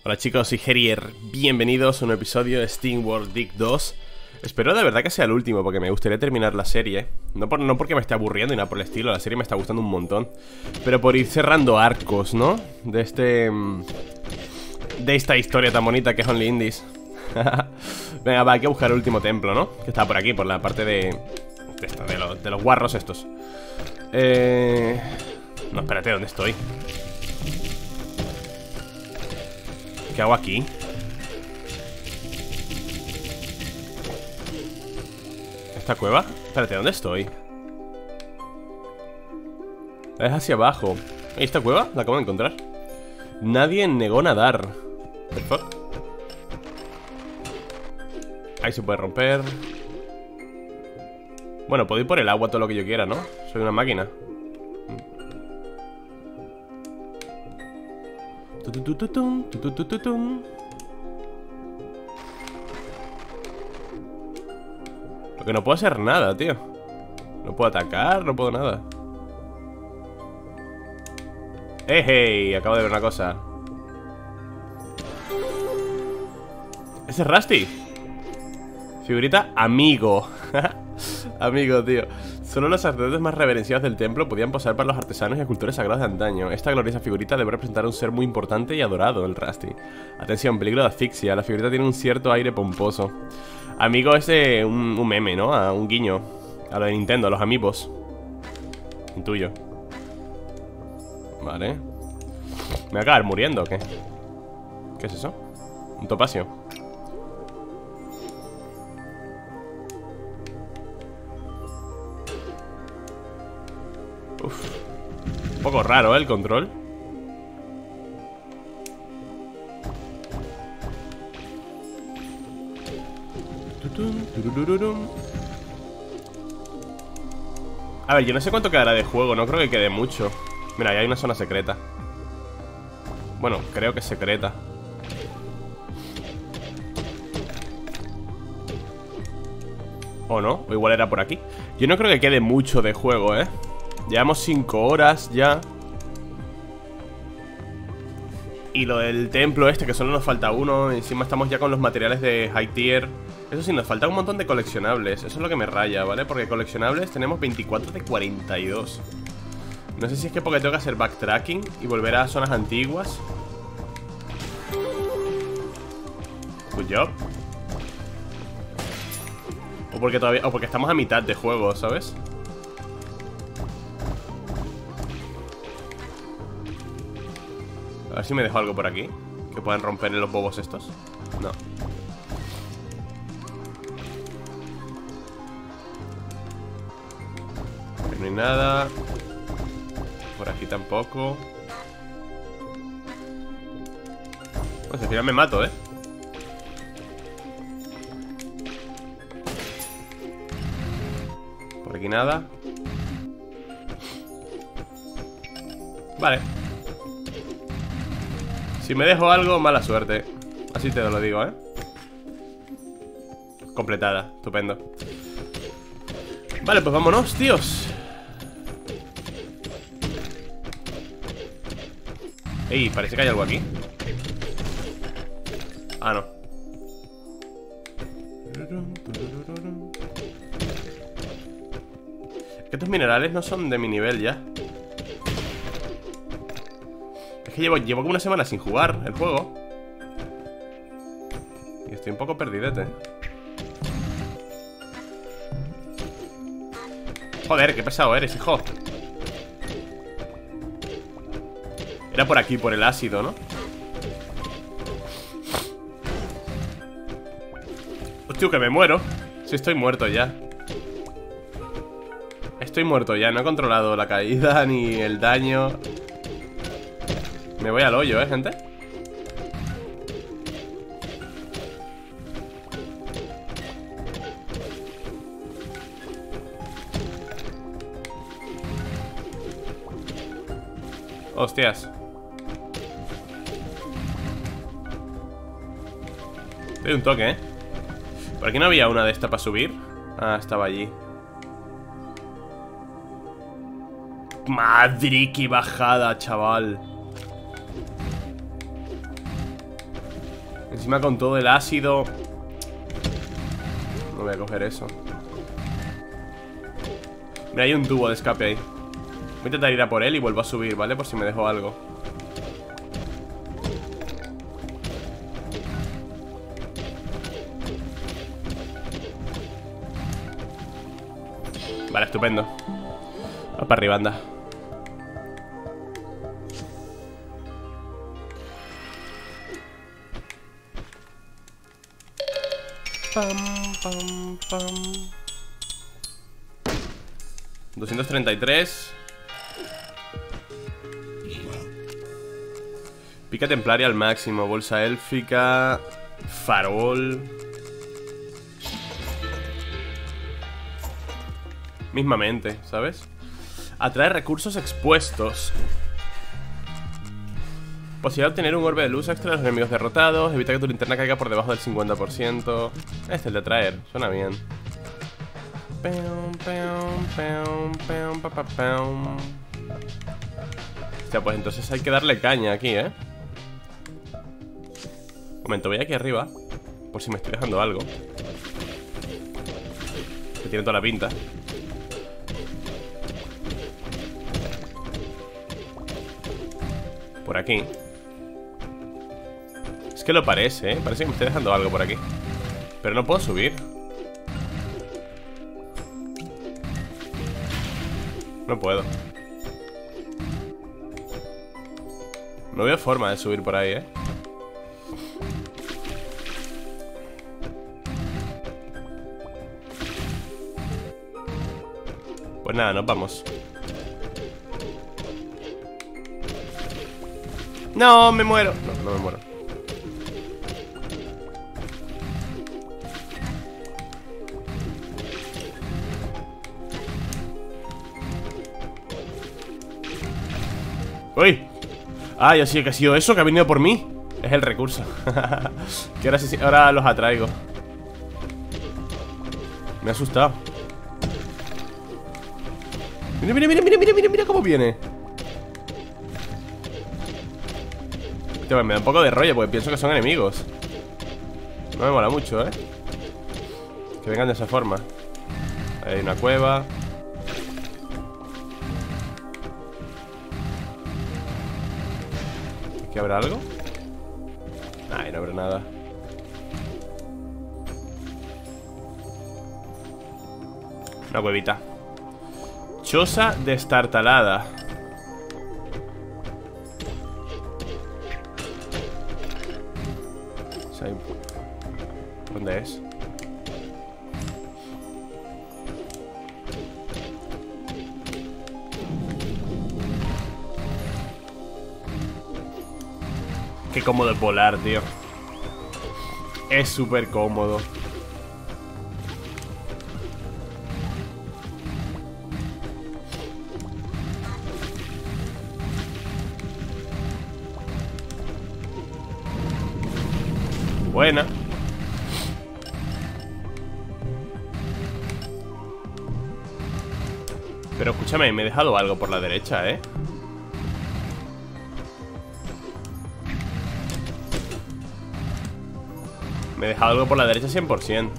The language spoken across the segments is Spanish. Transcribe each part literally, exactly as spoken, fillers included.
Hola chicos, soy Herier, bienvenidos a un episodio de SteamWorld Dig dos. Espero de verdad que sea el último porque me gustaría terminar la serie. No, por, no porque me esté aburriendo y nada por el estilo, la serie me está gustando un montón, pero por ir cerrando arcos, ¿no? De este... De esta historia tan bonita que es Only Indies. Venga, va, hay que buscar el último templo, ¿no? Que está por aquí, por la parte de... De, esto, de, lo, de los guarros estos. Eh... No, espérate, ¿dónde estoy? ¿Qué hago aquí? ¿Esta cueva? Espérate, ¿dónde estoy? Es hacia abajo. ¿Y esta cueva? La acabo de encontrar. Nadie negó nadar. ¿Qué fuck? Ahí se puede romper. Bueno, puedo ir por el agua todo lo que yo quiera, ¿no? Soy una máquina. Lo que no puedo hacer nada, tío. No puedo atacar, no puedo nada. ¡Eh, hey! Acabo de ver una cosa. Ese es Rusty. Figurita amigo. Amigo, tío. Solo los sacerdotes más reverenciados del templo podían posar para los artesanos y escultores sagrados de antaño. Esta gloriosa figurita debe representar a un ser muy importante y adorado, el Rusty. Atención, peligro de asfixia. La figurita tiene un cierto aire pomposo. Amigo es eh, un, un meme, ¿no? A un guiño a lo de Nintendo, a los amigos. Intuyo. Vale. ¿Me voy a acabar muriendo o qué? ¿Qué es eso? Un topacio. Uf. Un poco raro, ¿eh? El control. A ver, yo no sé cuánto quedará de juego. No creo que quede mucho. Mira, ahí hay una zona secreta. Bueno, creo que es secreta. ¿O no? O igual era por aquí. Yo no creo que quede mucho de juego, ¿eh? Llevamos cinco horas ya. Y lo del templo este, que solo nos falta uno. Encima estamos ya con los materiales de high tier. Eso sí, nos falta un montón de coleccionables. Eso es lo que me raya, ¿vale? Porque coleccionables tenemos veinticuatro de cuarenta y dos. No sé si es que porque tengo que hacer backtracking y volver a zonas antiguas. Good job. O porque todavía, o porque estamos a mitad de juego, ¿sabes? A ver si me dejo algo por aquí que puedan romper en los bobos estos. No. Aquí no hay nada. Por aquí tampoco. Pues al final me mato, ¿eh? Por aquí nada. Vale. Si me dejo algo, mala suerte. Así te lo digo, ¿eh? Completada, estupendo. Vale, pues vámonos, tíos. Ey, parece que hay algo aquí. Ah, no. Estos minerales no son de mi nivel ya. Es que llevo, llevo como una semana sin jugar el juego. Y estoy un poco perdidete. Joder, qué pesado eres, hijo. Era por aquí, por el ácido, ¿no? Hostia, que me muero. Si estoy muerto ya. Estoy muerto ya, no he controlado la caída ni el daño. Me voy al hoyo, ¿eh, gente? Hostias. Doy un toque, ¿eh? ¿Por aquí no había una de estas para subir? Ah, estaba allí. Madre, qué bajada, chaval. Encima con todo el ácido. No voy a coger eso. Mira, hay un tubo de escape ahí. Voy a intentar ir a por él y vuelvo a subir, ¿vale? Por si me dejo algo. Vale, estupendo. Va para arriba, anda. Pam, pam, pam. doscientos treinta y tres. Pica templaria al máximo. Bolsa élfica. Farol. Mismamente, ¿sabes? Atrae recursos expuestos. Posibilidad de obtener un orbe de luz extra a los enemigos derrotados. Evita que tu linterna caiga por debajo del cincuenta por ciento. Este es el de atraer, suena bien. Hostia, pues entonces hay que darle caña aquí, ¿eh? Un momento, voy aquí arriba. Por si me estoy dejando algo. Que tiene toda la pinta. Por aquí. Es que lo parece, ¿eh? Parece que me estoy dejando algo por aquí. Pero no puedo subir. No puedo. No veo forma de subir por ahí, ¿eh? Pues nada, nos vamos. No, me muero. No, no me muero. ¡Uy! Ah, ya sí, que ha sido eso, que ha venido por mí. Es el recurso. Que ahora sí, ahora los atraigo. Me ha asustado. Mira, mira, mira, mira, mira, mira, mira cómo viene. Hostia, me da un poco de rollo porque pienso que son enemigos. No me mola mucho, ¿eh? Que vengan de esa forma. Hay una cueva. ¿Aquí habrá algo? Ay, no habrá nada. Una cuevita. Choza destartalada. ¿Dónde es? Qué cómodo es volar, tío. Es súper cómodo. Buena. Pero escúchame, me he dejado algo por la derecha, ¿eh? Me he dejado algo por la derecha cien por ciento.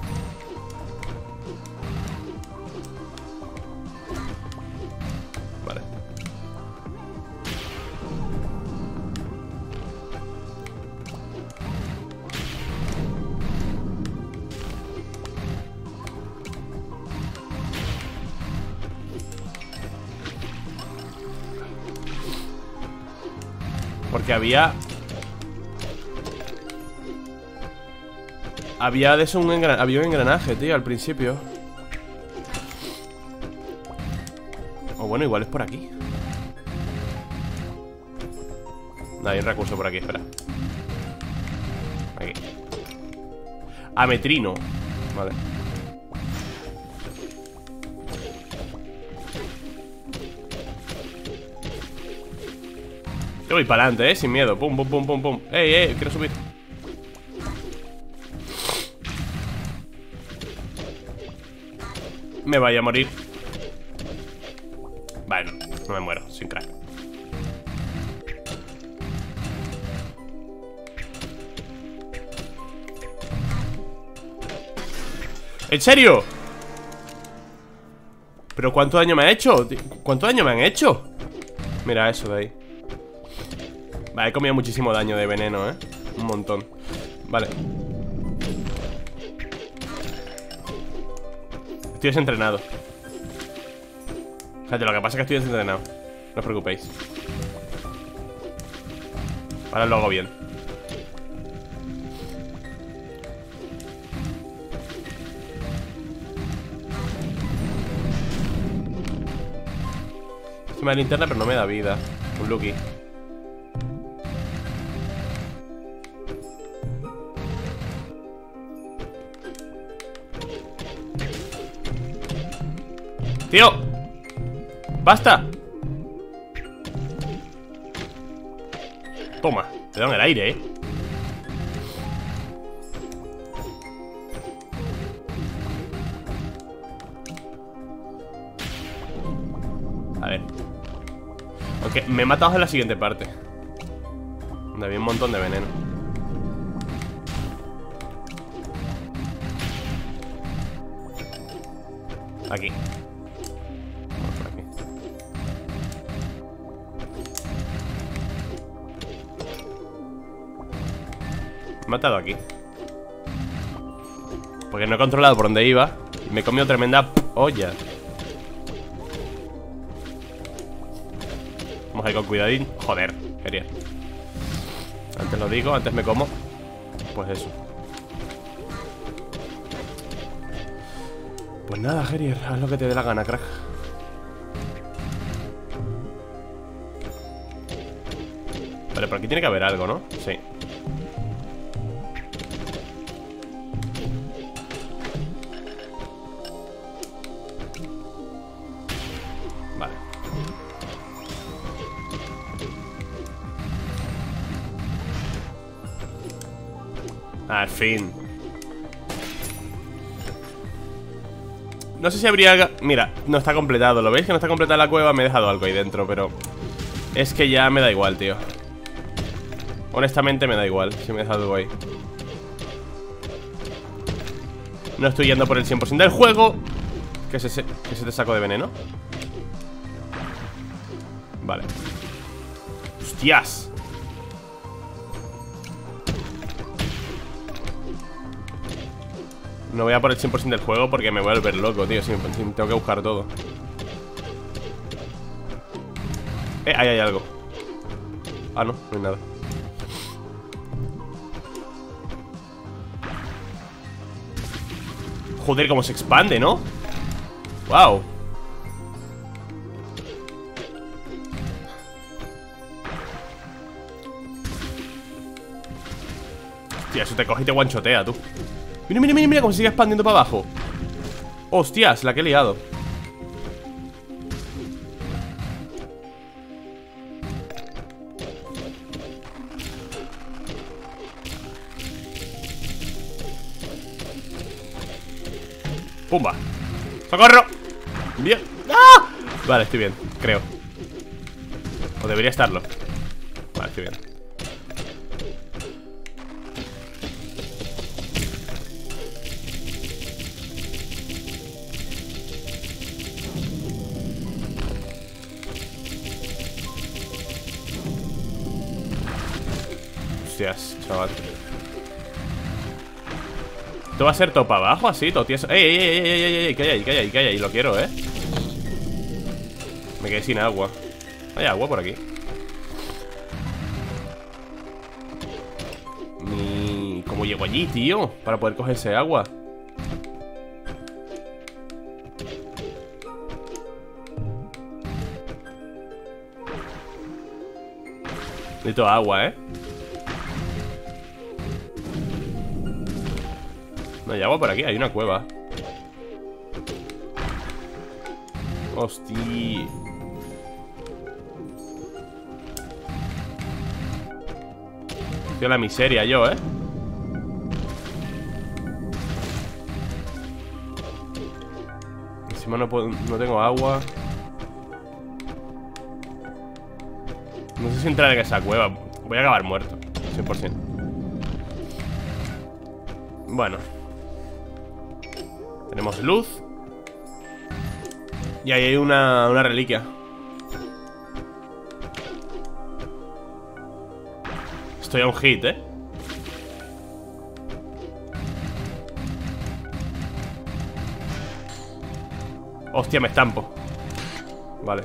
Vale. Porque había... Había de eso un engranaje, había un engranaje, tío, al principio. O bueno, igual es por aquí. No, hay un recurso por aquí, espera. Aquí. Ametrino. Vale. Yo voy para adelante, eh, sin miedo. Pum, pum, pum, pum, pum. Ey, ey, quiero subir. Me vaya a morir. Vale, no, no me muero, sin crack. ¿En serio? ¿Pero cuánto daño me ha hecho? ¿Cuánto daño me han hecho? Mira eso de ahí. Vale, he comido muchísimo daño de veneno, ¿eh? Un montón. Vale. Estoy desentrenado. Fíjate, lo que pasa es que estoy desentrenado. No os preocupéis. Ahora lo hago bien. Estoy más linterna, pero no me da vida. Un Lucky. ¡Tío! ¡Basta! Toma, te dan el aire, eh. A ver. Aunque me he matado en la siguiente parte, donde había un montón de veneno. Aquí. Vamos por aquí. Me he matado aquí porque no he controlado por dónde iba y me he comido tremenda olla. Vamos a ir con cuidadín. Joder, quería. Antes lo digo, antes me como. Pues eso. Pues nada, Gerier, haz lo que te dé la gana, crack. Vale, por aquí tiene que haber algo, ¿no? Sí. Vale. Al fin. No sé si habría... Mira, no está completado. ¿Lo veis que no está completada la cueva? Me he dejado algo ahí dentro, pero... Es que ya me da igual, tío. Honestamente me da igual si me he dejado algo ahí. No estoy yendo por el cien por ciento del juego. ¿Qué es ese? ¿Qué es este saco de veneno? Vale. ¡Hostias! No voy a por el cien por ciento del juego porque me voy a volver loco, tío. Si, si tengo que buscar todo. Eh, ahí hay algo. Ah, no, no hay nada. Joder, cómo se expande, ¿no? Wow. Hostia, eso te coge y te guanchotea, tú. Mira, mira, mira, mira cómo se sigue expandiendo para abajo. Hostias, la que he liado. Pumba. ¡Socorro! Bien. ¡Ah! Vale, estoy bien, creo. O debería estarlo. Vale, estoy bien. Hostias, chaval. ¿Esto va a ser top abajo así? Todo tieso. ¡Ey, ey, ey, ey, ey, ey! ¿Qué hay ahí? ¿Qué hay ahí? ¿Qué hay ahí? Lo quiero, ¿eh? Me quedé sin agua. Hay agua por aquí. Ni... ¿Cómo llego allí, tío? Para poder coger ese agua. Necesito agua, ¿eh? No hay agua por aquí, hay una cueva. Hostia. Estoy en la miseria yo, ¿eh? Encima no puedo, no tengo agua. No sé si entrar en esa cueva. Voy a acabar muerto, cien por ciento. Bueno. Tenemos luz. Y ahí hay una, una reliquia. Estoy a un hit, ¿eh? Hostia, me estampo. Vale.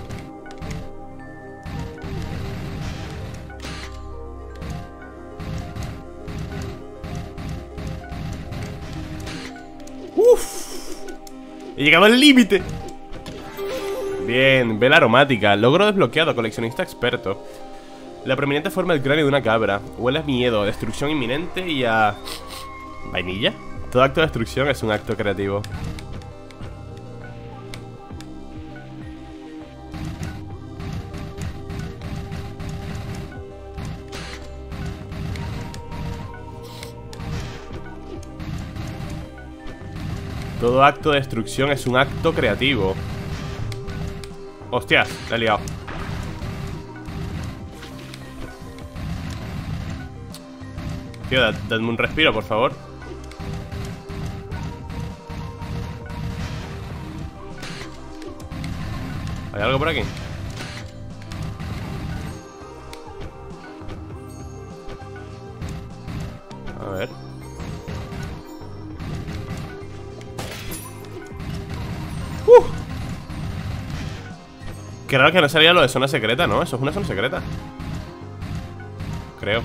Uff. He llegado al límite. Bien, vela aromática. Logro desbloqueado, coleccionista experto. La prominente forma del cráneo de una cabra. Huele a miedo, destrucción inminente y a... ¿vainilla? Todo acto de destrucción es un acto creativo. Todo acto de destrucción es un acto creativo. Hostias, la he liado. Tío, dad, dadme un respiro, por favor. ¿Hay algo por aquí? A ver. ¡Uh! Qué raro que no salía lo de zona secreta, ¿no? Eso es una zona secreta. Creo.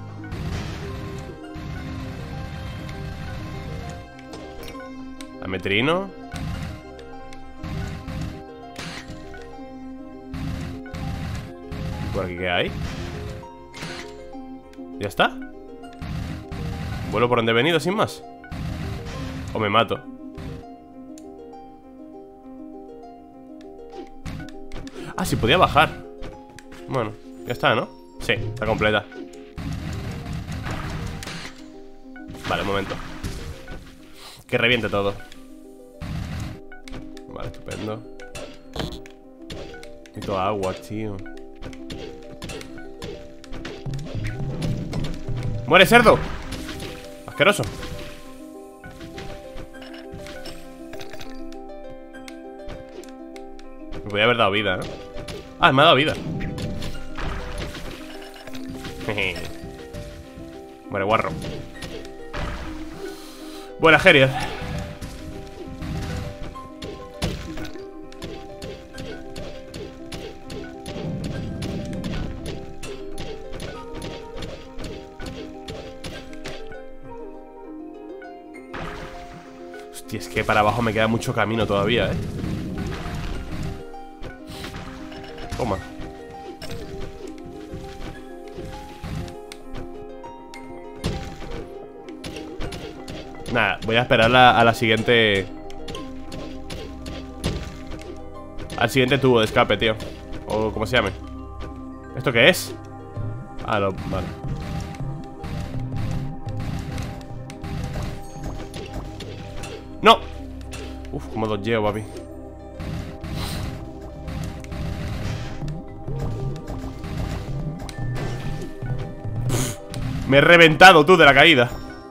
Ametrino. ¿Por aquí qué hay? ¿Ya está? ¿Vuelo por donde he venido sin más? ¿O me mato? Ah, sí, podía bajar. Bueno, ya está, ¿no? Sí, está completa. Vale, un momento. Que reviente todo. Vale, estupendo. Necesito agua, tío. ¡Muere, cerdo! Asqueroso. Me podía haber dado vida, ¿no? Ah, me ha dado vida. Muere, guarro. Buena, Gerier. Hostia, es que para abajo me queda mucho camino todavía, ¿eh? Toma. Nada, voy a esperar la, a la siguiente. Al siguiente tubo de escape, tío. O como se llame. ¿Esto qué es? Ah, no, vale. ¡No! Uf, como dos llevo, papi. Pff, me he reventado, tú, de la caída.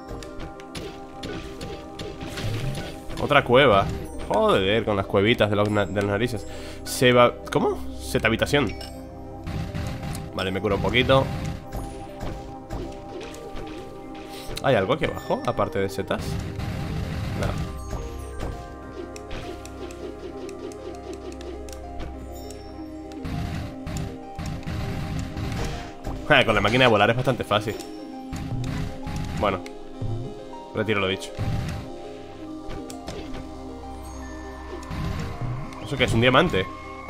Otra cueva. Joder, con las cuevitas de, los na de las narices. Se va... ¿Cómo? Seta habitación. Vale, me curo un poquito. ¿Hay algo aquí abajo? Aparte de setas. Nada. Ah, con la máquina de volar es bastante fácil. Bueno, retiro lo dicho. ¿Eso qué es? ¿Un diamante?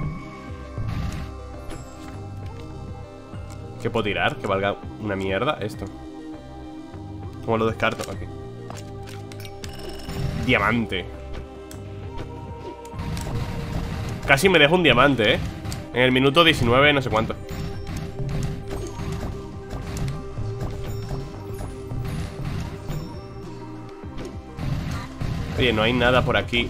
¿Qué puedo tirar? Que valga una mierda esto. ¿Cómo lo descarto? Aquí. Diamante. Casi me dejo un diamante, ¿eh? En el minuto diecinueve, no sé cuánto. Oye, no hay nada por aquí.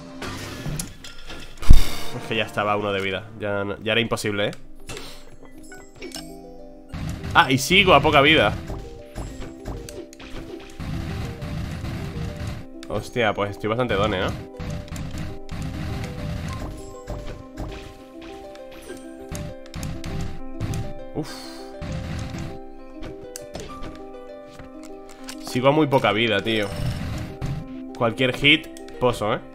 Es que ya estaba uno de vida. Ya, ya era imposible, ¿eh? Ah, y sigo a poca vida. Hostia, pues estoy bastante done, ¿no? Uf. Sigo a muy poca vida, tío. Cualquier hit, pozo, ¿eh?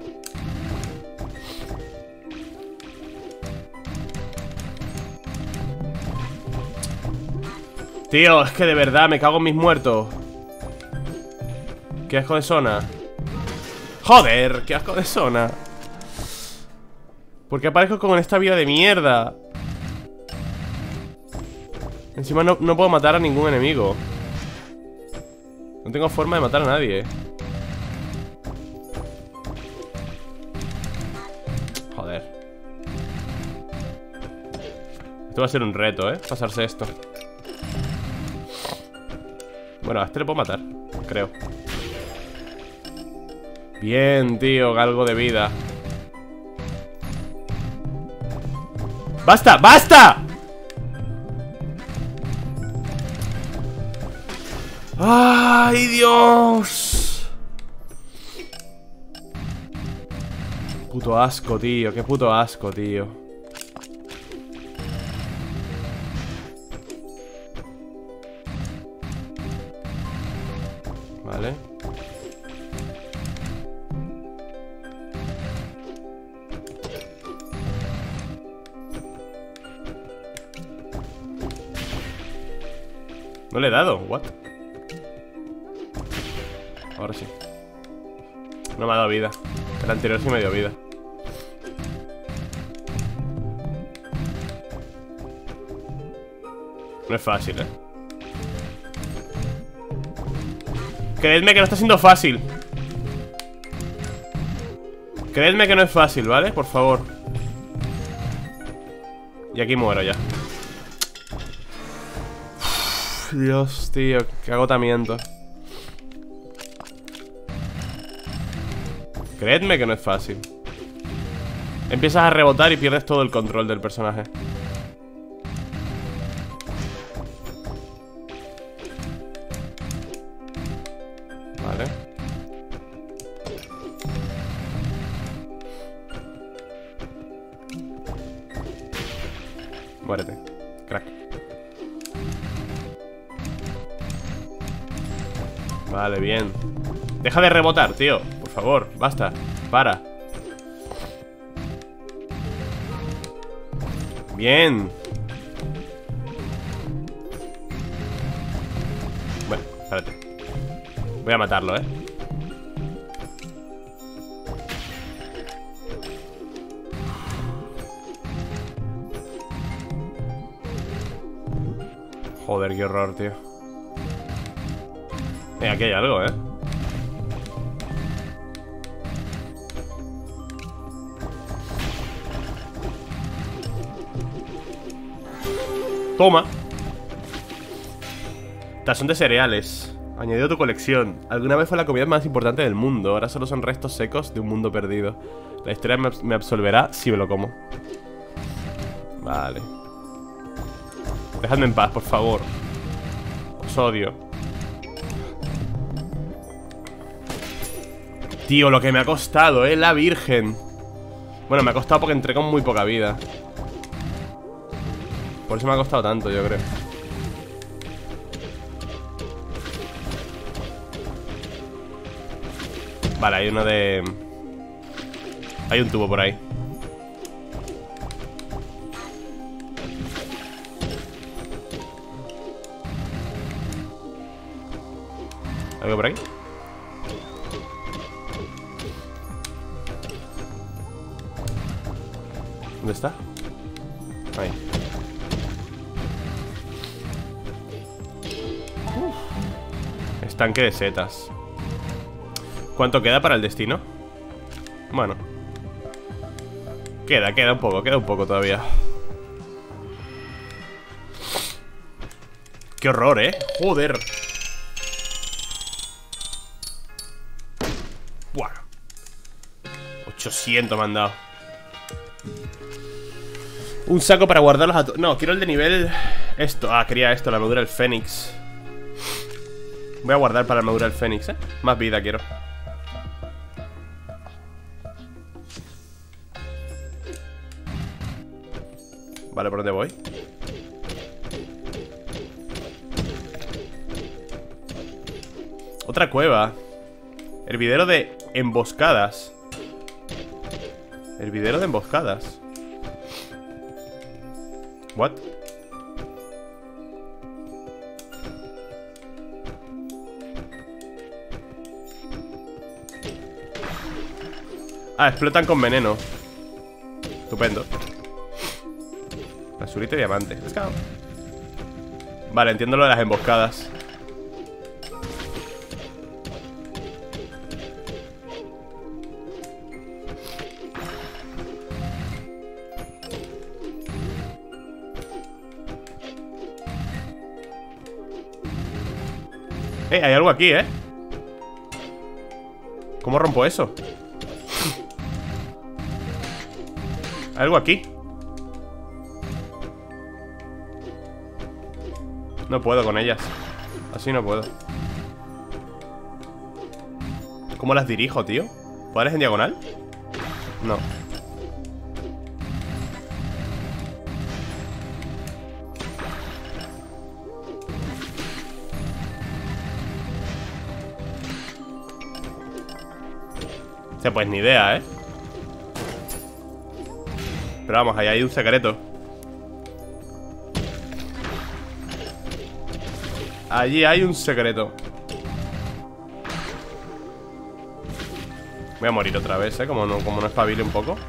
Tío, es que de verdad me cago en mis muertos. Qué asco de zona. Joder, qué asco de zona. ¿Por qué aparezco con esta vida de mierda? Encima no, no puedo matar a ningún enemigo. No tengo forma de matar a nadie. Joder. Esto va a ser un reto, ¿eh? Pasarse esto. Bueno, a este le puedo matar, creo. Bien, tío, algo de vida. ¡Basta! ¡Basta! ¡Ay, Dios! Puto asco, tío. Qué puto asco, tío. Vale. No le he dado, what? Ahora sí. No me ha dado vida. El anterior sí me dio vida. No es fácil, eh. Creedme que no está siendo fácil. Creedme que no es fácil, ¿vale? Por favor. Y aquí muero ya. Uf, Dios, tío, qué agotamiento. Creedme que no es fácil. Empiezas a rebotar y pierdes todo el control del personaje. Vale. Muérete, crack. Vale, bien. Deja de rebotar, tío. Por favor, basta. Para. Bien. Bueno, espérate. Voy a matarlo, ¿eh? Joder, qué horror, tío. Eh, aquí hay algo, ¿eh? Toma. Tazón de cereales. Añadido a tu colección. Alguna vez fue la comida más importante del mundo. Ahora solo son restos secos de un mundo perdido. La historia me, me absolverá si me lo como. Vale. Dejadme en paz, por favor. Os odio. Tío, lo que me ha costado, eh, la virgen. Bueno, me ha costado porque entré con muy poca vida. Por eso me ha costado tanto, yo creo. Vale, hay uno de... Hay un tubo por ahí. ¿Algo por ahí? ¿Dónde está? Ahí. Uf. Estanque de setas. ¿Cuánto queda para el destino? Bueno. Queda, queda un poco, queda un poco todavía. Qué horror, ¿eh? Joder. Buah. ochocientos me han dado. Un saco para guardarlos a todos. No, quiero el de nivel... Esto, ah, quería esto, la armadura del Fénix. Voy a guardar para la armadura del Fénix, ¿eh? Más vida quiero. Vale, ¿por dónde voy? Otra cueva. Hervidero de emboscadas. Hervidero de emboscadas. What? Ah, explotan con veneno. Estupendo. Azulito y diamante. Let's go. Vale, entiendo lo de las emboscadas. Eh, hay algo aquí, ¿eh? ¿Cómo rompo eso? Hay algo aquí. No puedo con ellas. Así no puedo. ¿Cómo las dirijo, tío? ¿Poderes en diagonal? No. O sea, pues ni idea, ¿eh? Pero vamos, ahí hay un secreto. Allí hay un secreto. Voy a morir otra vez, ¿eh? Como no, como no espabile un poco.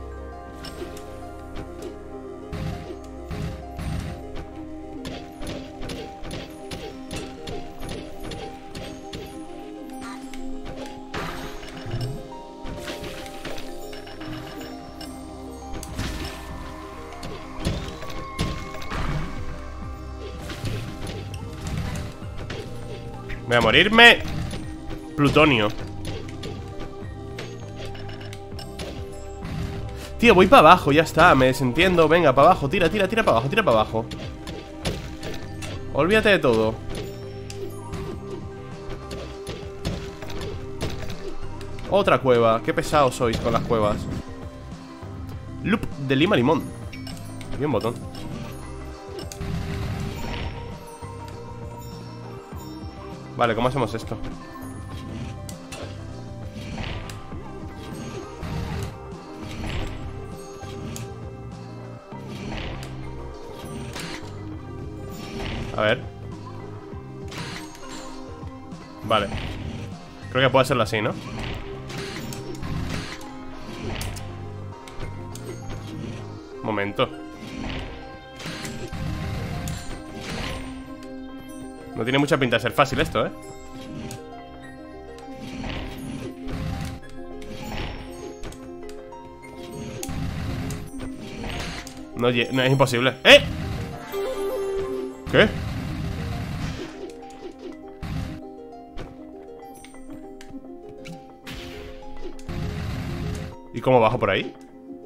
Voy a morirme. Plutonio. Tío, voy para abajo, ya está, me desentiendo. Venga, para abajo, tira, tira, tira para abajo, tira para abajo. Olvídate de todo. Otra cueva, qué pesados sois con las cuevas. Loop de lima limón. Y un botón. Vale, ¿cómo hacemos esto? A ver. Vale. Creo que puede hacerlo así, ¿no? Momento. No tiene mucha pinta de ser fácil esto, ¿eh? No, no es imposible. ¡Eh! ¿Qué? ¿Y cómo bajo por ahí?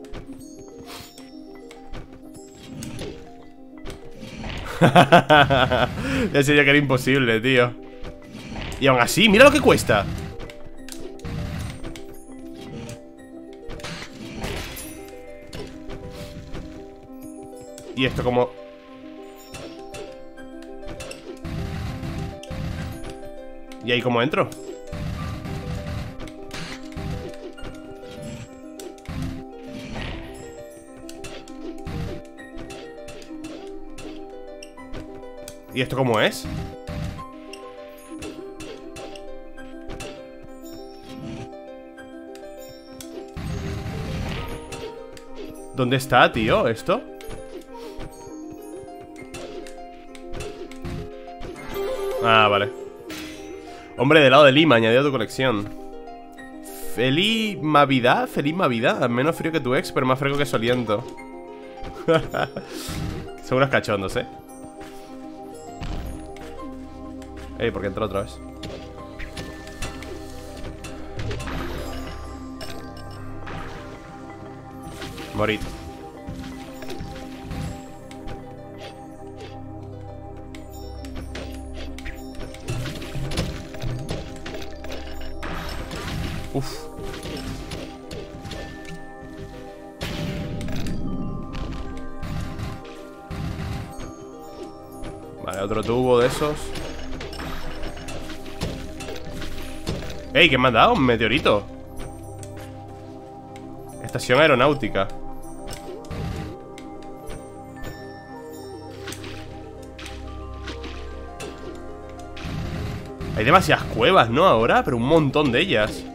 Ya sabía que era imposible, tío. Y aún así, mira lo que cuesta. Y esto como... ¿Y ahí cómo entro? ¿Y esto cómo es? ¿Dónde está, tío, esto? Ah, vale. Hombre de helado de Lima, añadido a tu colección. Feliz Navidad, feliz Navidad. Menos frío que tu ex, pero más fresco que soliento. Son unos cachondos, eh. Ey, ¿por qué entró otra vez? Morid. Uf. otro tubo de esos. ¡Ey! ¿Qué me han dado? Un meteorito. Estación aeronáutica. Hay demasiadas cuevas, ¿no? Ahora, pero un montón de ellas.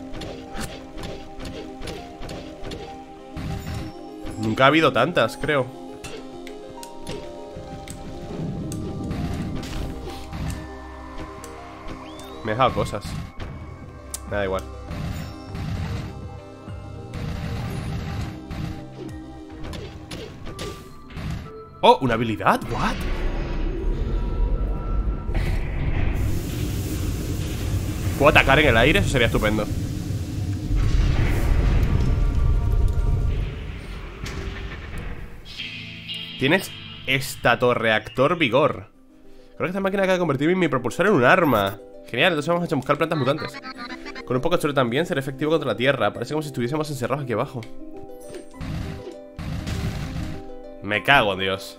Nunca ha habido tantas, creo. Me he dejado cosas. Me da igual. Oh, una habilidad, what? ¿Puedo atacar en el aire? Eso sería estupendo. Tienes estatorreactor vigor. Creo que esta máquina acaba de convertirme en mi propulsor en un arma. Genial, entonces vamos a buscar plantas mutantes. Con un poco de suerte también será efectivo contra la tierra. Parece como si estuviésemos encerrados aquí abajo. Me cago en Dios.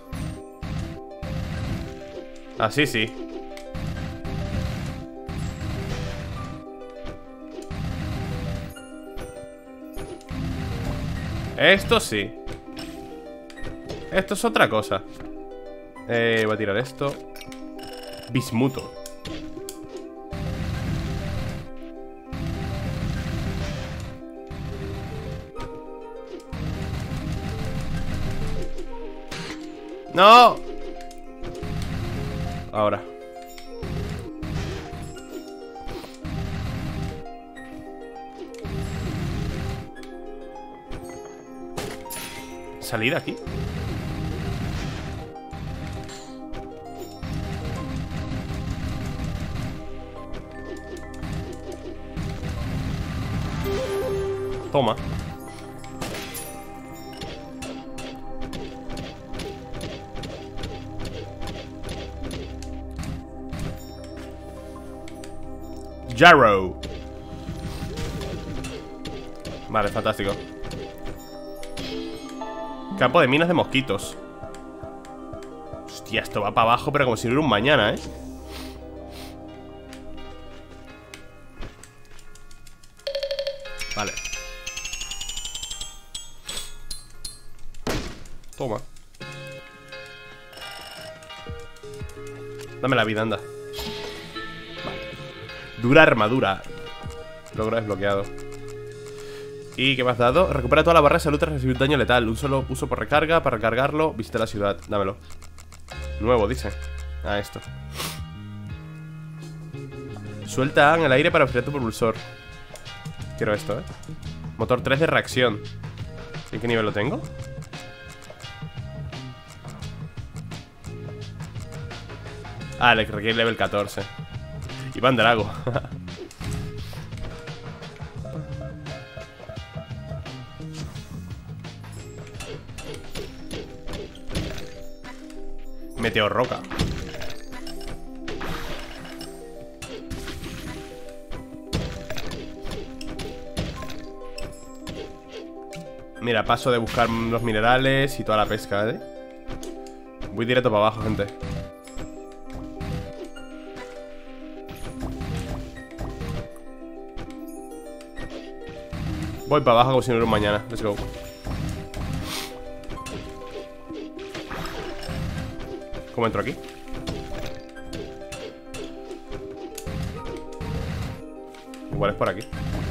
Así sí. Esto sí. Esto es otra cosa. Eh, voy a tirar esto. Bismuto. ¡No! Ahora. ¿Salida aquí? Toma. Jarrow. Vale, fantástico. Campo de minas de mosquitos. Hostia, esto va para abajo, pero como si no hubiera un mañana, ¿eh? Vale. Toma. Dame la vida, anda. Vale. Dura armadura. Logro desbloqueado. ¿Y qué me has dado? Recupera toda la barra de salud tras recibir daño letal. Un solo uso por recarga. Para recargarlo, visita la ciudad. Dámelo. Nuevo, dice. Ah, esto. Suelta A en el aire para enfriar tu propulsor. Quiero esto, ¿eh? Motor tres de reacción. ¿En qué nivel lo tengo? Ah, le requiere level catorce. Iván Drago. Meteo roca. Mira, paso de buscar los minerales y toda la pesca, ¿eh? Voy directo para abajo, gente. Voy para abajo como si no hubiera un mañana. Let's go. ¿Cómo entro aquí? Igual es por aquí.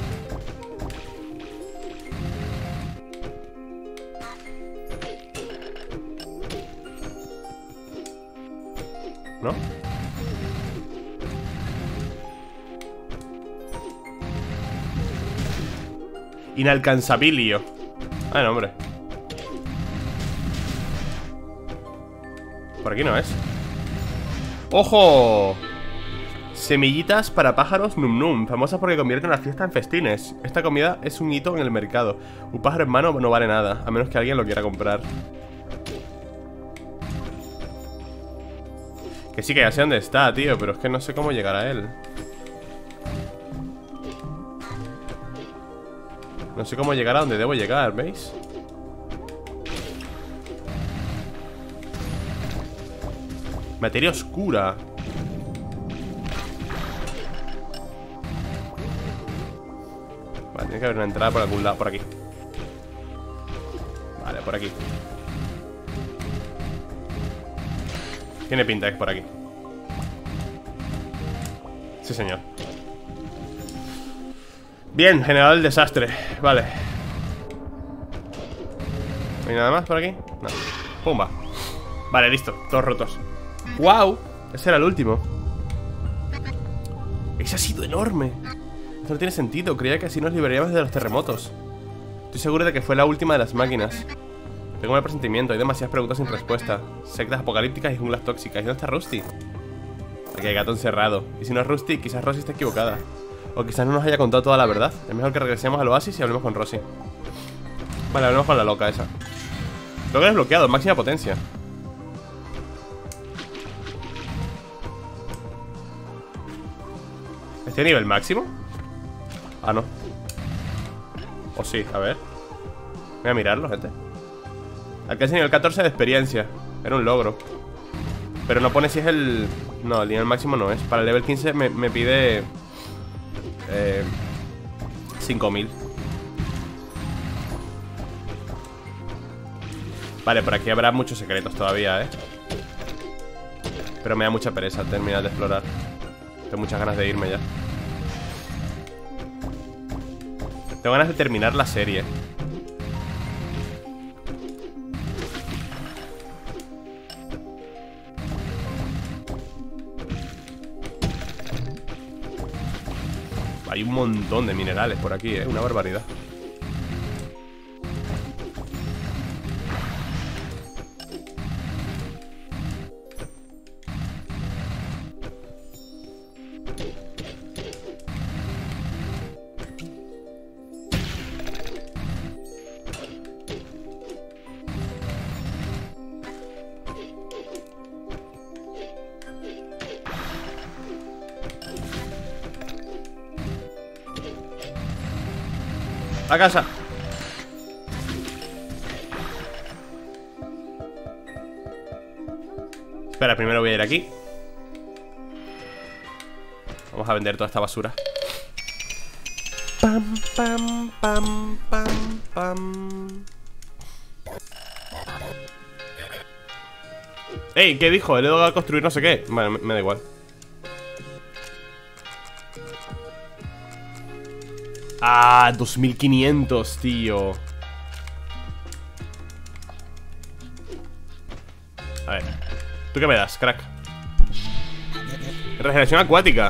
¿No? Inalcanzabilio. Ah, no, hombre. Por aquí no es. ¡Ojo! Semillitas para pájaros Num Num, famosas porque convierten las fiestas en festines. Esta comida es un hito en el mercado. Un pájaro en mano no vale nada, a menos que alguien lo quiera comprar. Que sí, que ya sé dónde está, tío, pero es que no sé cómo llegar a él. No sé cómo llegar a donde debo llegar, ¿veis? Materia oscura. Vale, tiene que haber una entrada por algún lado. Por aquí. Vale, por aquí. Tiene pinta que es por aquí. Sí, señor. Bien, general desastre. Vale. ¿No hay nada más por aquí? No. Pumba. Vale, listo, todos rotos. ¡Wow! Ese era el último. Ese ha sido enorme. Esto no tiene sentido, creía que así nos liberaríamos de los terremotos. Estoy seguro de que fue la última de las máquinas. Tengo un presentimiento, hay demasiadas preguntas sin respuesta. Sectas apocalípticas y junglas tóxicas. ¿Y dónde está Rusty? Aquí hay gato encerrado. Y si no es Rusty, quizás Rosie esté equivocada. O quizás no nos haya contado toda la verdad. Es mejor que regresemos al oasis y hablemos con Rosie. Vale, hablemos con la loca esa. Lo que he desbloqueado, máxima potencia. ¿Este nivel máximo? Ah, no. O sí, a ver. Voy a mirarlo, gente. Alcance nivel catorce de experiencia. Era un logro. Pero no pone si es el... No, el nivel máximo no es. Para el level quince me, me pide... Eh... cinco mil. Vale, por aquí habrá muchos secretos todavía, ¿eh? Pero me da mucha pereza terminar de explorar. Tengo muchas ganas de irme ya. Tengo ganas de terminar la serie. Hay un montón de minerales por aquí, ¿eh? Una barbaridad. A casa. Espera, primero voy a ir aquí. Vamos a vender toda esta basura. Pam, pam, pam, pam, pam. Ey, ¿qué dijo? Le he dado a construir no sé qué. Vale, me, me da igual. Ah, dos mil quinientos, tío. A ver, ¿tú qué me das, crack? Regeneración acuática.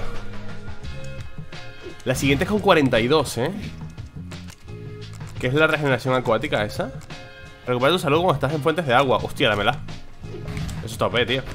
La siguiente es con cuarenta y dos, ¿eh? ¿Qué es la regeneración acuática esa? Recupera tu salud cuando estás en fuentes de agua. Hostia, dámela. Eso está O P, tío.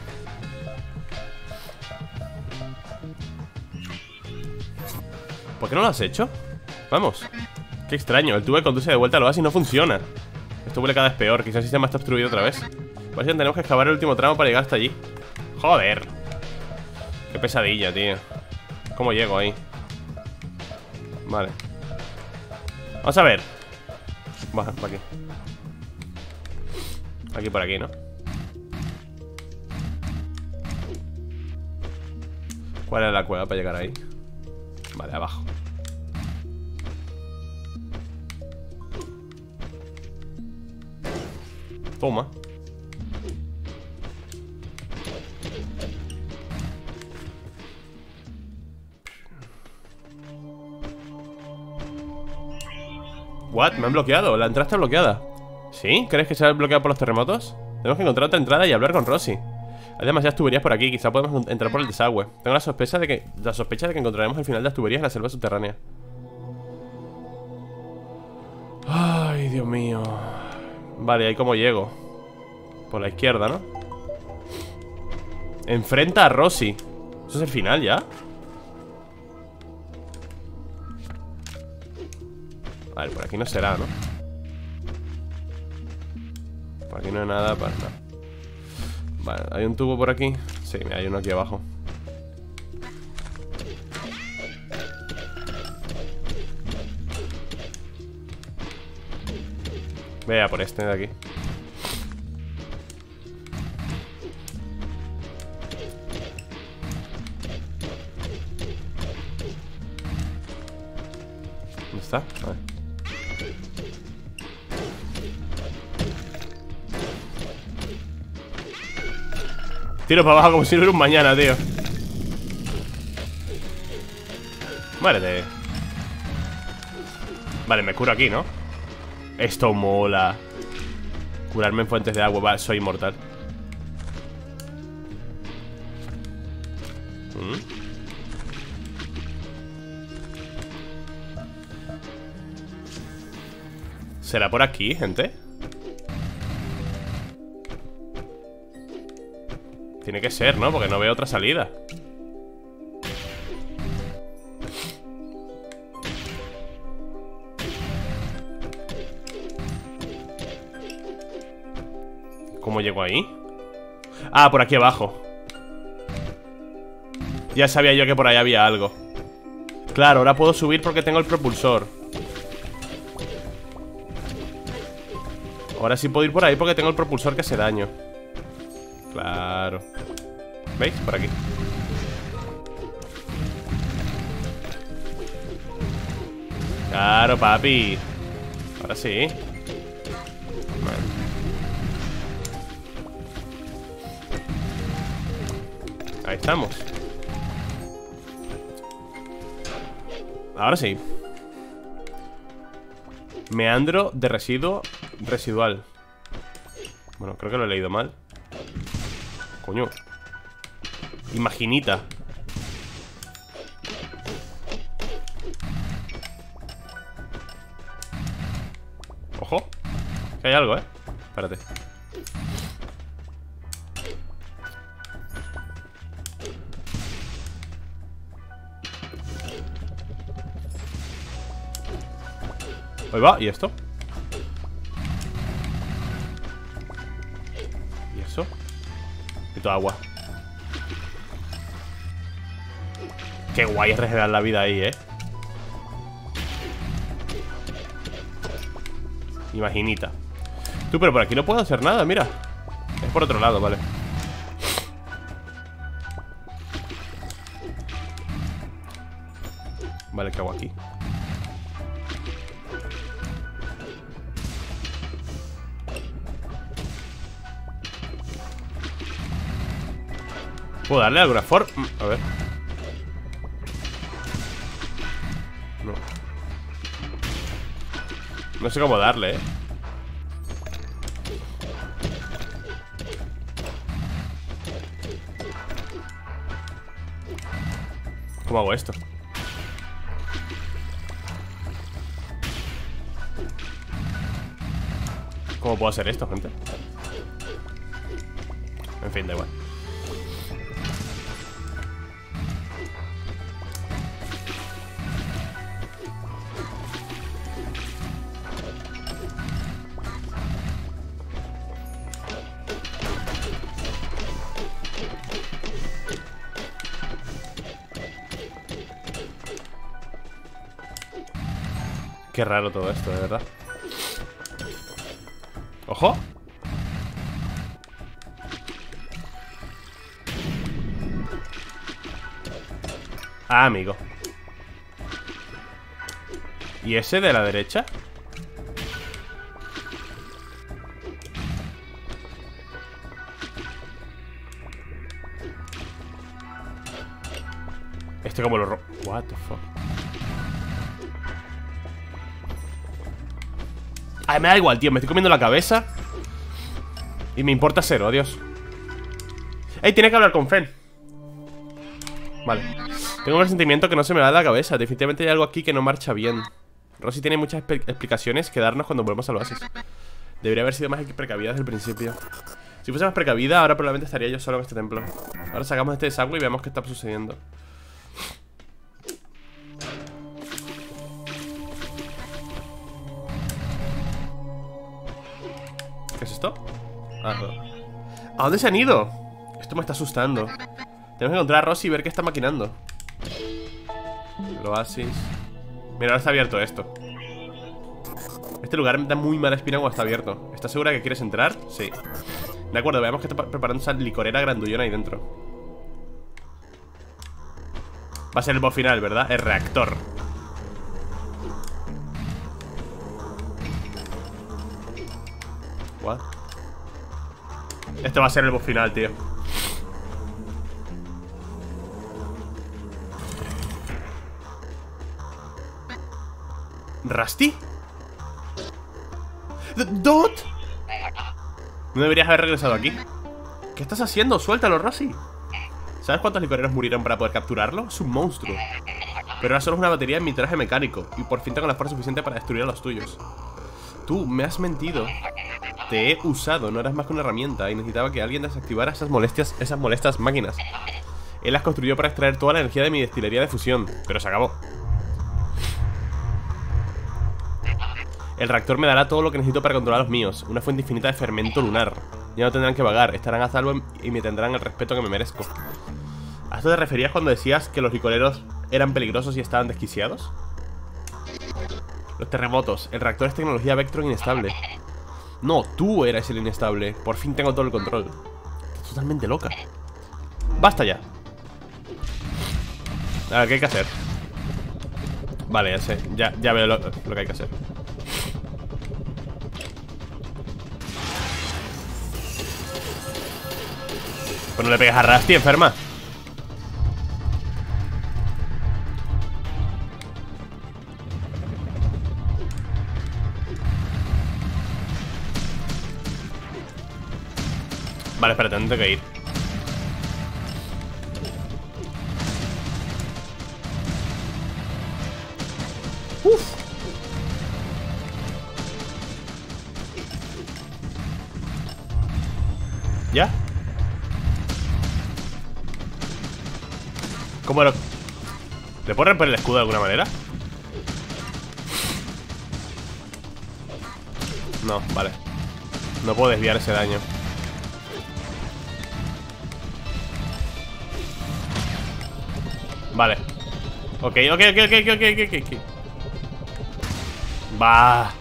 ¿Por qué no lo has hecho? Vamos. Qué extraño, el tubo que conduce de vuelta al oasis no funciona. Esto huele cada vez peor, quizás el sistema está obstruido otra vez. Parece que tenemos que excavar el último tramo para llegar hasta allí. Joder. Qué pesadilla, tío. ¿Cómo llego ahí? Vale. Vamos a ver. Baja, por aquí. Aquí por aquí, ¿no? ¿Cuál es la cueva para llegar ahí? Vale, abajo. Toma. What? Me han bloqueado, la entrada está bloqueada. ¿Sí? ¿Crees que se ha bloqueado por los terremotos? Tenemos que encontrar otra entrada y hablar con Rosie. Hay demasiadas tuberías por aquí, quizá podemos entrar por el desagüe. Tengo la sospecha de que La sospecha de que encontraremos el final de las tuberías en la selva subterránea. Ay, Dios mío. Vale, ahí como llego. Por la izquierda, ¿no? Enfrenta a Rosie. ¿Eso es el final ya? Vale, por aquí no será, ¿no? Por aquí no hay nada para nada. Vale, ¿hay un tubo por aquí? Sí, hay uno aquí abajo. Vea por este de aquí. ¿Dónde está? Vale. Tiro para abajo como si no hubiera un mañana, tío. Muérete. Vale, me curo aquí, ¿no? Esto mola. Curarme en fuentes de agua. Vale, soy inmortal. ¿Mm? ¿Será por aquí, gente? Tiene que ser, ¿no? Porque no veo otra salida. ¿Cómo llego ahí? Ah, por aquí abajo. Ya sabía yo que por ahí había algo. Claro, ahora puedo subir porque tengo el propulsor. Ahora sí puedo ir por ahí porque tengo el propulsor que hace daño. Claro. ¿Veis? Por aquí. Claro, papi. Ahora sí. Vale. Ahí estamos. Ahora sí. Meandro de residuo residual. Bueno, creo que lo he leído mal. Coño. Imaginita. Ojo. Que hay algo, eh. Espérate. Ahí va, ¿y esto? ¿Y eso? Necesito agua. Qué guay es regenerar la vida ahí, eh. Imaginita. Tú, pero por aquí no puedo hacer nada, mira. Es por otro lado, vale. Vale, ¿qué hago aquí? ¿Puedo darle alguna forma? A ver. No. No sé cómo darle, eh. ¿Cómo hago esto? ¿Cómo puedo hacer esto, gente? En fin, da igual. Qué raro todo esto, de verdad. ¡Ojo! Ah, amigo. ¿Y ese de la derecha? Este como lo ro... What the fuck. Ay, me da igual, tío. Me estoy comiendo la cabeza y me importa cero, adiós. Ey, tiene que hablar con Fen. Vale. Tengo un presentimiento que no se me va de la cabeza. Definitivamente hay algo aquí que no marcha bien. Rosy tiene muchas explicaciones que darnos cuando volvemos al oasis. Debería haber sido más precavida desde el principio. Si fuese más precavida, ahora probablemente estaría yo solo en este templo. Ahora sacamos este desagüe y veamos qué está sucediendo. ¿Qué es esto? Ah, no. ¿A dónde se han ido? Esto me está asustando. Tenemos que encontrar a Rosy y ver qué está maquinando. El oasis. Mira, ahora está abierto esto. Este lugar me da muy mala espina cuando está abierto. ¿Estás segura que quieres entrar? Sí. De acuerdo, veamos que está preparando esa licorera grandullona ahí dentro. Va a ser el boss final, ¿verdad? El reactor. cual. Este va a ser el boss final, tío. ¿Rusty? ¿Dot? No deberías haber regresado aquí. ¿Qué estás haciendo? Suéltalo, Rosy. ¿Sabes cuántos licoreros murieron para poder capturarlo? Es un monstruo. Pero ahora solo es una batería en mi traje mecánico. Y por fin tengo la fuerza suficiente para destruir a los tuyos. Tú, me has mentido. Te he usado, no eras más que una herramienta. Y necesitaba que alguien desactivara esas molestias, esas molestas máquinas. Él las construyó para extraer toda la energía de mi destilería de fusión. Pero se acabó. El reactor me dará todo lo que necesito para controlar a los míos. Una fuente infinita de fermento lunar. Ya no tendrán que vagar, estarán a salvo y me tendrán el respeto que me merezco. ¿A esto te referías cuando decías que los licoreros eran peligrosos y estaban desquiciados? Los terremotos. El reactor es tecnología Vectron inestable. No, tú eres el inestable. Por fin tengo todo el control. Estás totalmente loca. Basta ya. A ver, ¿qué hay que hacer? Vale, ya sé. Ya, ya veo lo, lo que hay que hacer. Pues no le pegas a Rusty, enferma. Vale, espérate, tengo que ir. Uf. ¿Ya? ¿Cómo lo...? ¿Le puedo romper el escudo de alguna manera? No, vale. No puedo desviar ese daño. Vale. Ok, ok, ok, ok, ok, ok, ok. Va.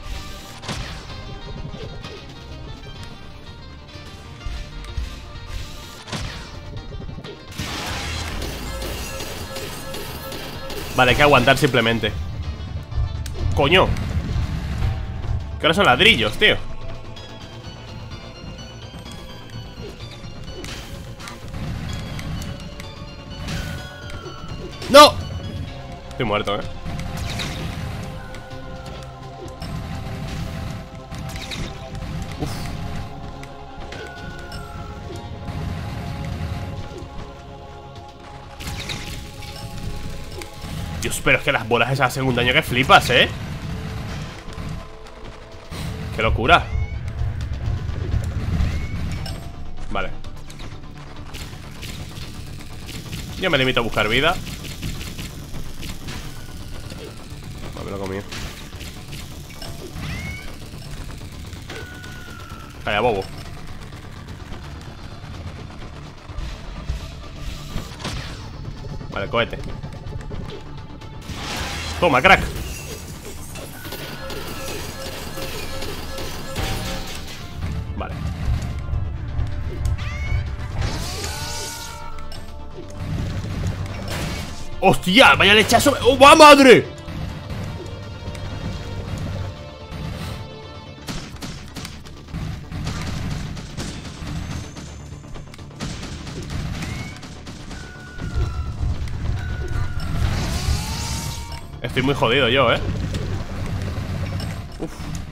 Vale, hay que aguantar simplemente. Coño. Que ahora son ladrillos, tío. ¡No! Estoy muerto, eh. Uf. Dios, pero es que las bolas esas hacen un daño que flipas, eh. ¡Qué locura! Vale. Yo me limito a buscar vida. No, me lo he comido. Calla, bobo. Vale, cohete. Toma, crack. Vale. ¡Hostia! ¡Vaya lechazo! ¡Oh, va, madre! Estoy muy jodido yo, eh. Uf.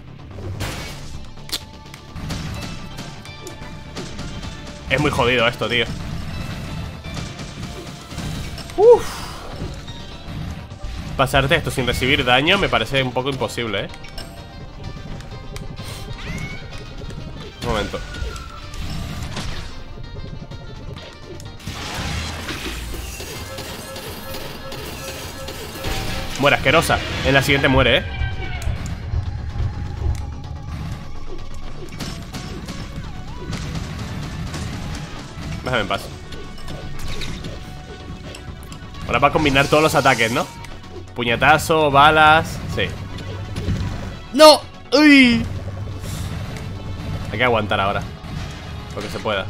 Es muy jodido esto, tío. Uf. Pasarte esto sin recibir daño me parece un poco imposible, eh. Un momento. Muere, asquerosa. En la siguiente muere, eh. Déjame en paz. Ahora va a combinar todos los ataques, ¿no? Puñetazo, balas. Sí. ¡No! ¡Uy! Hay que aguantar ahora lo que se pueda.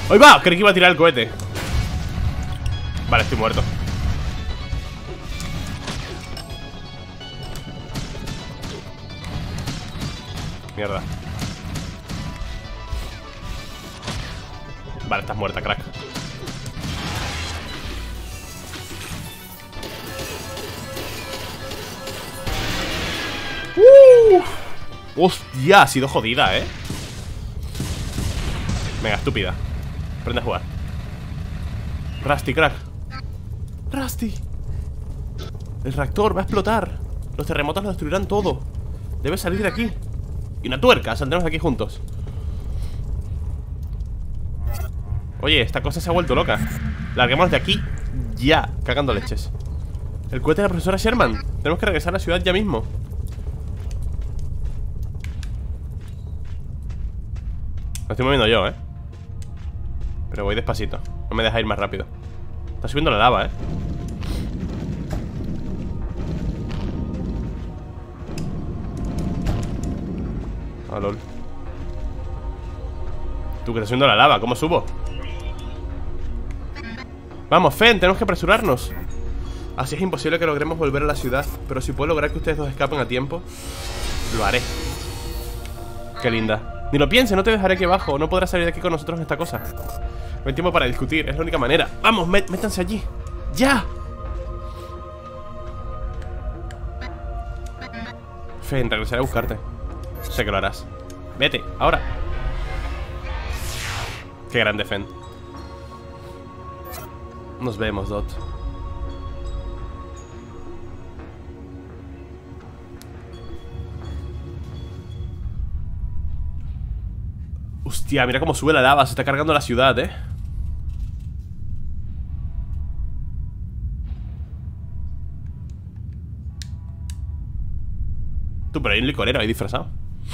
¡Ahí va! Creí que iba a tirar el cohete. Vale, estoy muerto. Mierda. Vale, estás muerta, crack. ¡Uh! ¡Hostia! Ha sido jodida, ¿eh? Venga, estúpida. Aprende a jugar. Rusty, crack. Rusty. El reactor va a explotar. Los terremotos lo destruirán todo. Debes salir de aquí. Y una tuerca, saldremos de aquí juntos. Oye, esta cosa se ha vuelto loca. Larguémonos de aquí ya, cagando leches. El cohete de la profesora Sherman. Tenemos que regresar a la ciudad ya mismo. Lo estoy moviendo yo, eh. Pero voy despacito. No me deja ir más rápido. Está subiendo la lava, eh. Ah, lol. Tú, que está subiendo la lava, ¿cómo subo? Vamos, Fen, tenemos que apresurarnos. Así es imposible que logremos volver a la ciudad. Pero si puedo lograr que ustedes dos escapen a tiempo, lo haré. Qué linda. Ni lo piense, no te dejaré aquí abajo. No podrás salir de aquí con nosotros en esta cosa. No hay tiempo para discutir, es la única manera. Vamos, met métanse allí. ¡Ya! Fen, regresaré a buscarte. Sé que lo harás. Vete, ahora. Qué grande, Fen. Nos vemos, Dot. Hostia, mira cómo sube la lava. Se está cargando la ciudad, eh. Tú, pero hay un licorero ahí disfrazado.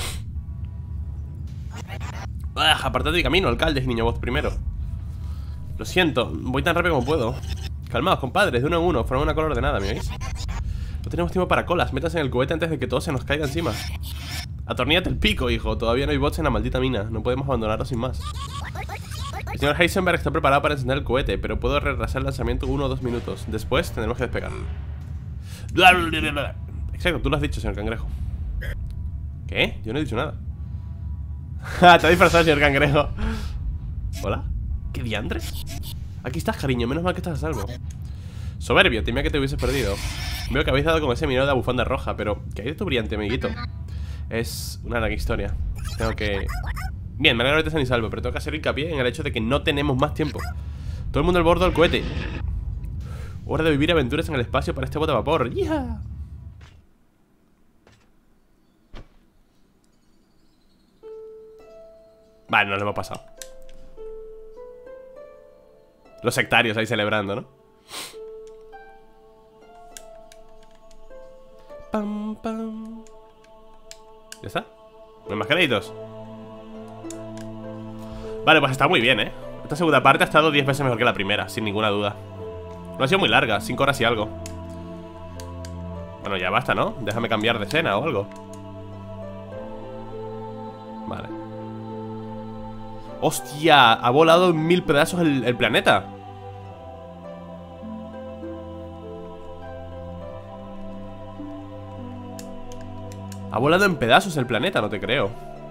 ¡Ah! Apartad de mi camino, alcaldes y niño voz primero. Lo siento, voy tan rápido como puedo. Calmaos, compadres, de uno en uno. Forman una cola ordenada, ¿me oís? No tenemos tiempo para colas. Métanse en el cohete antes de que todo se nos caiga encima. Atorníllate el pico, hijo. Todavía no hay bots en la maldita mina. No podemos abandonarlo sin más. El señor Heisenberg está preparado para encender el cohete, pero puedo retrasar el lanzamiento uno o dos minutos. Después tendremos que despegar. Exacto, tú lo has dicho, señor Cangrejo. ¿Qué? Yo no he dicho nada. Te ha disfrazado, señor Cangrejo. ¿Hola? ¿Qué diantres? Aquí estás, cariño, menos mal que estás a salvo. Soberbio, temía que te hubieses perdido. Veo que habéis dado con ese minero de la bufanda roja, pero ¿qué hay de tu brillante, amiguito? Es una larga historia. Tengo que... Bien, me alegro de estar sano y salvo, pero tengo que hacer hincapié en el hecho de que no tenemos más tiempo. Todo el mundo al borde del cohete. Hora de vivir aventuras en el espacio para este bote a vapor. ¡Yeah! Vale, nos lo hemos pasado. Los sectarios ahí celebrando, ¿no? Pam, pam. ¿Ya está? ¿No hay más créditos? Vale, pues está muy bien, ¿eh? Esta segunda parte ha estado diez veces mejor que la primera, sin ninguna duda. No ha sido muy larga, cinco horas y algo. Bueno, ya basta, ¿no? Déjame cambiar de escena o algo. Vale. ¡Hostia! Ha volado en mil pedazos el, el planeta. Ha volado en pedazos el planeta, no te creo.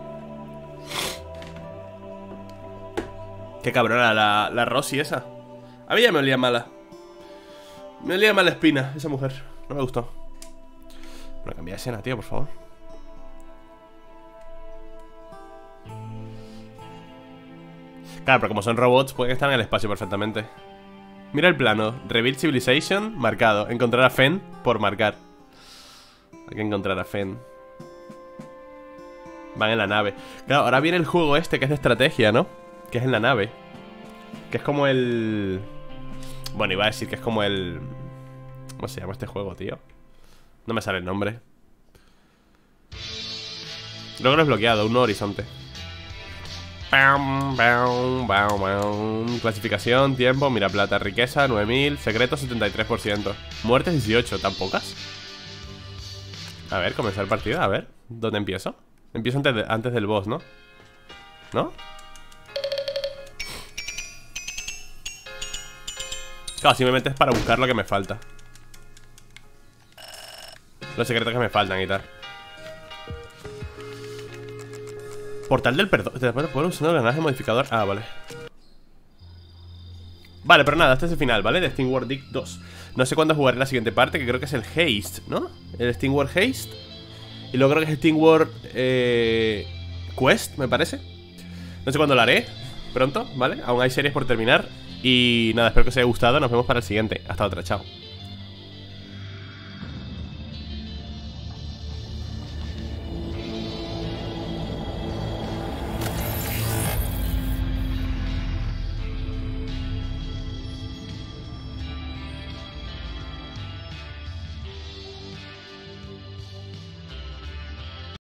Qué cabrona la, la Rosy esa. A mí ya me olía mala. Me olía mala espina esa mujer. No me gustó. Bueno, cambia de escena, tío, por favor. Claro, pero como son robots, pueden estar en el espacio perfectamente. Mira el plano. Reveal Civilization, marcado. Encontrar a Fen por marcar. Hay que encontrar a Fen. Van en la nave. Claro, ahora viene el juego este que es de estrategia, ¿no? Que es en la nave. Que es como el... Bueno, iba a decir que es como el... ¿Cómo se llama este juego, tío? No me sale el nombre. Luego lo he bloqueado, un horizonte. Bam, bam, bam, bam. Clasificación, tiempo, mira plata, riqueza, nueve mil. Secreto, setenta y tres por ciento. Muertes, dieciocho, ¿tan pocas? A ver, comenzar partida, a ver. ¿Dónde empiezo? Empiezo antes, de, antes del boss, ¿no? ¿No? Claro, simplemente es para buscar lo que me falta. Los secretos que me faltan y tal. Portal del perdón. Te puedo usar el granaje modificador. Ah, vale. Vale, pero nada, este es el final, ¿vale? De SteamWorld Dig dos. No sé cuándo jugaré la siguiente parte, que creo que es el Haste, ¿no? El SteamWorld Haste. Y luego creo que es SteamWorld eh, Quest, me parece. No sé cuándo lo haré. Pronto, ¿vale? Aún hay series por terminar. Y nada, espero que os haya gustado. Nos vemos para el siguiente. Hasta otra, chao.